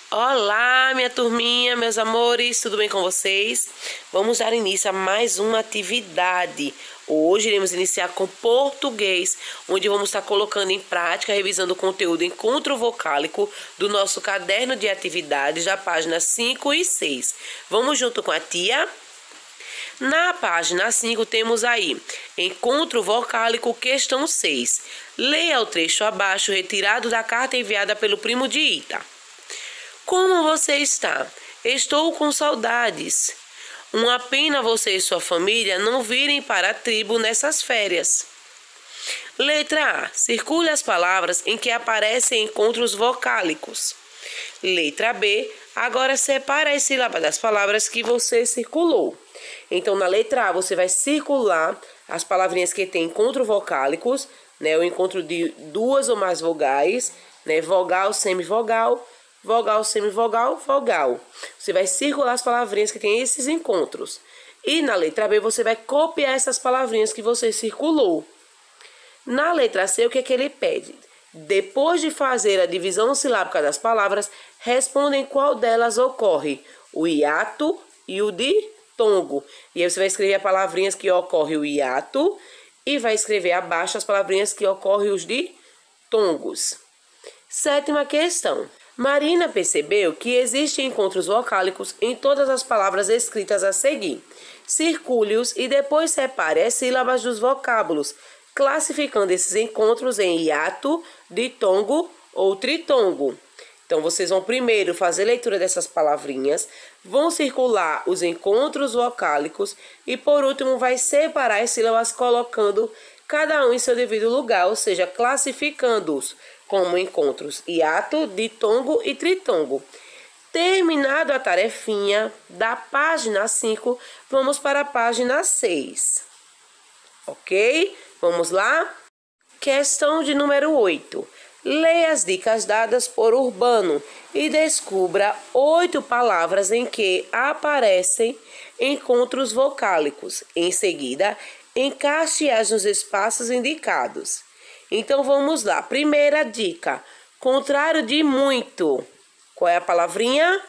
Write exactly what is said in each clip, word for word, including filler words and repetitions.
Olá, minha turminha, meus amores, tudo bem com vocês? Vamos dar início a mais uma atividade. Hoje iremos iniciar com português, onde vamos estar colocando em prática, revisando o conteúdo encontro vocálico do nosso caderno de atividades da página cinco e seis. Vamos junto com a tia? Na página cinco temos aí encontro vocálico, questão seis. Leia o trecho abaixo retirado da carta enviada pelo primo de Ita. Como você está? Estou com saudades. Uma pena você e sua família não virem para a tribo nessas férias. Letra A. Circule as palavras em que aparecem encontros vocálicos. Letra B. Agora separe as sílabas das palavras que você circulou. Então, na letra A, você vai circular as palavrinhas que têm encontro vocálicos, né? O encontro de duas ou mais vogais, né? Vogal, semivogal, vogal, semivogal, vogal. Você vai circular as palavrinhas que têm esses encontros. E na letra B, você vai copiar essas palavrinhas que você circulou. Na letra C, o que é que ele pede? Depois de fazer a divisão silábica das palavras, respondem qual delas ocorre, o hiato e o ditongo. E aí você vai escrever as palavrinhas que ocorre o hiato e vai escrever abaixo as palavrinhas que ocorrem os ditongos. Sétima questão. Marina percebeu que existem encontros vocálicos em todas as palavras escritas a seguir. Circule-os e depois separe as sílabas dos vocábulos, classificando esses encontros em hiato, ditongo ou tritongo. Então, vocês vão primeiro fazer leitura dessas palavrinhas, vão circular os encontros vocálicos e, por último, vai separar as sílabas colocando cada um em seu devido lugar, ou seja, classificando-os como encontros hiato, ditongo e tritongo. Terminado a tarefinha da página cinco, vamos para a página seis. Ok? Vamos lá? Questão de número oito. Leia as dicas dadas por Urbano e descubra oito palavras em que aparecem encontros vocálicos. Em seguida, encaixe-as nos espaços indicados. Então, vamos lá. Primeira dica. Contrário de muito. Qual é a palavrinha?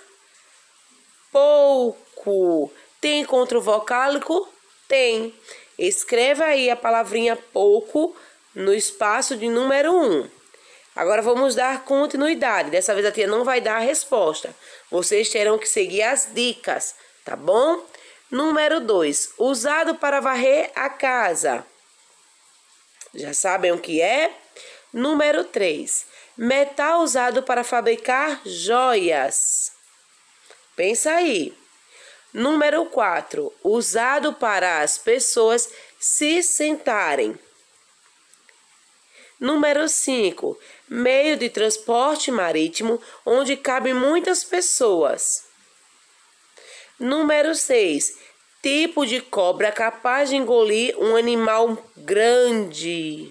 Pouco. Tem encontro vocálico? Tem. Escreva aí a palavrinha pouco no espaço de número um. Agora, vamos dar continuidade. Dessa vez a tia não vai dar a resposta. Vocês terão que seguir as dicas, tá bom? Número dois. Usado para varrer a casa. Já sabem o que é? Número três. Metal usado para fabricar joias. Pensa aí. Número quatro. Usado para as pessoas se sentarem. Número cinco. Meio de transporte marítimo onde cabem muitas pessoas. Número seis. Tipo de cobra capaz de engolir um animal grande.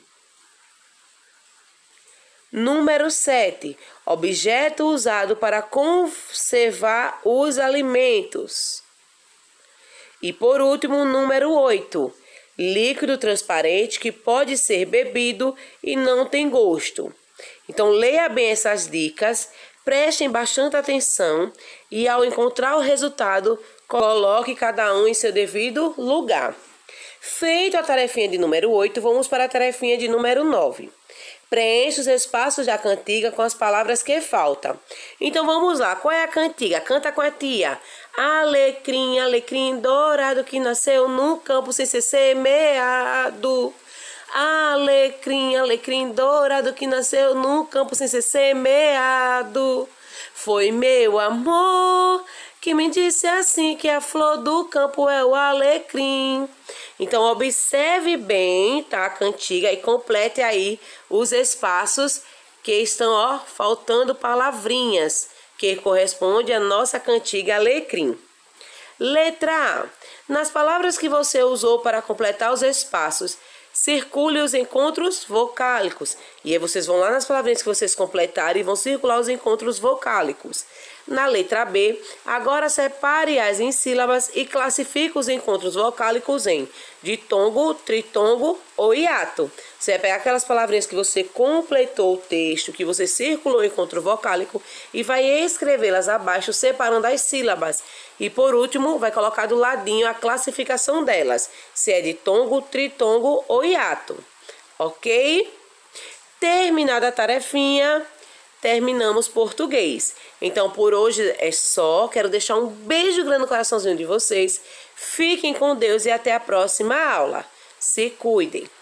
Número sete. Objeto usado para conservar os alimentos. E por último, número oito. Líquido transparente que pode ser bebido e não tem gosto. Então, leia bem essas dicas, prestem bastante atenção e, ao encontrar o resultado, coloque cada um em seu devido lugar. Feito a tarefinha de número oito, vamos para a tarefinha de número nove. Preencha os espaços da cantiga com as palavras que faltam. Então, vamos lá. Qual é a cantiga? Canta com a tia. Alecrim, alecrim dourado que nasceu no campo sem ser semeado. Alecrim, alecrim dourado que nasceu no campo sem ser semeado. Foi meu amor que me disse assim que a flor do campo é o alecrim. Então, observe bem, tá, a cantiga e complete aí os espaços que estão, ó, faltando palavrinhas, que corresponde à nossa cantiga alecrim. Letra A. Nas palavras que você usou para completar os espaços, circule os encontros vocálicos. E aí vocês vão lá nas palavrinhas que vocês completaram e vão circular os encontros vocálicos. Na letra B, agora separe as em sílabas e classifique os encontros vocálicos em ditongo, tritongo ou hiato. Você vai pegar aquelas palavrinhas que você completou o texto, que você circulou o encontro vocálico e vai escrevê-las abaixo, separando as sílabas. E por último, vai colocar do ladinho a classificação delas, se é ditongo, tritongo ou hiato. Ok? Terminada a tarefinha, terminamos português. Então, por hoje é só. Quero deixar um beijo grande no coraçãozinho de vocês. Fiquem com Deus e até a próxima aula. Se cuidem.